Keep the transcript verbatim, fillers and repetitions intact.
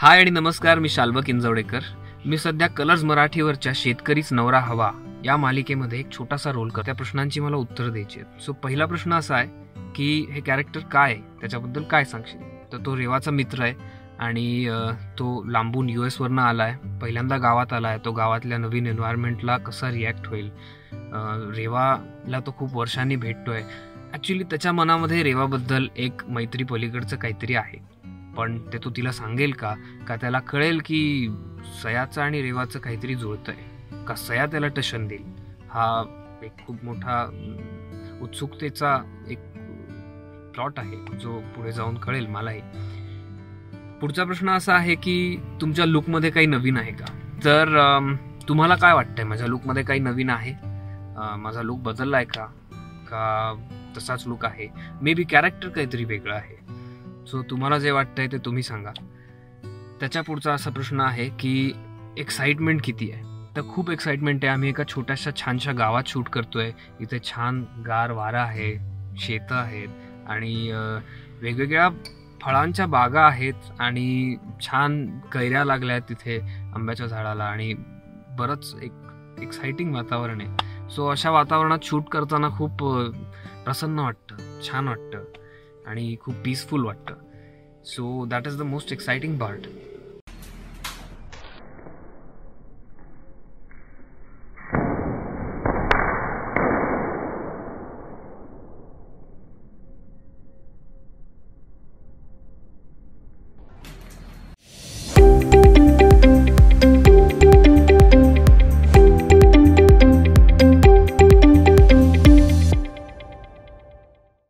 हाय आणि नमस्कार, मी शाल्वा किंजवडेकर. मी सध्या कलर्स मराठीवरच्या शेतकरीच नवरा हवा या मालिकेमध्ये एक छोटासा रोल करतो. त्या प्रश्नांची मला उत्तर द्यायची आहेत. सो पहिला प्रश्न असा आहे की हे कॅरेक्टर काय आहे, त्याच्याबद्दल काय सांगशील? तर तो रेवाचा मित्र आहे आणि तो लांबून यू एस वरनं आला आहे, पहिल्यांदा गावात आला आहे. तो गावातल्या नवीन एन्व्हायरमेंटला कसा रिॲक्ट होईल, रेवाला तो खूप वर्षांनी भेटतोय. ॲक्च्युली त्याच्या मनामध्ये रेवाबद्दल एक मैत्री पलीकडचं काहीतरी आहे, पण ते तो तिला सांगेल का का त्याला कळेल की सयाचं आणि रेवाचं काहीतरी जुळतंय का सया त्याला टशन देईल? हा एक खूप मोठा उत्सुकतेचा एक प्लॉट आहे जो पुढे जाऊन कळेल मलाही. पुढचा प्रश्न असा आहे की तुमच्या लुकमध्ये काही नवीन आहे का? तर तुम्हाला काय वाटतंय, माझ्या लुकमध्ये काही नवीन आहे? माझा लुक बदलला आहे का का तसाच लुक आहे? मे बी कॅरेक्टर काहीतरी वेगळं आहे. सो तुम्हाला जे वाटतंय ते तुम्ही सांगा. त्याच्या पुढचा असा प्रश्न आहे की एक्साइटमेंट किती आहे? तर खूप एक्साइटमेंट आहे. आम्ही एका छोट्याशा छानशा गावात शूट करतोय. इथे छान गार वारा आहे, शेतं आहेत आणि वेगवेगळ्या फळांच्या बागा आहेत आणि छान कैऱ्या लागल्या आहेत तिथे आंब्याच्या झाडाला आणि बरंच एक एक्साइटिंग वातावरण आहे. सो अशा वातावरणात शूट करताना खूप प्रसन्न वाटतं, छान वाटतं आणि खूप पीसफुल वाटतं. So that is the most exciting part.